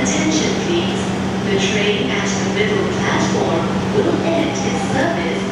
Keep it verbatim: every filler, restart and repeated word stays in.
Attention please. The train at the middle platform will end its service